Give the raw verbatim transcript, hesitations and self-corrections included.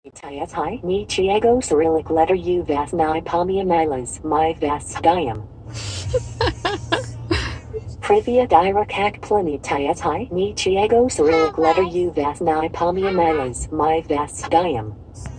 Tiatai Nichiego Cyrillic letter U vas ni pomiamilas my vas diam. Privia dirakak plini Tiatai Nichiego Cyrillic letter U vas ni pomiamilas my vas diam.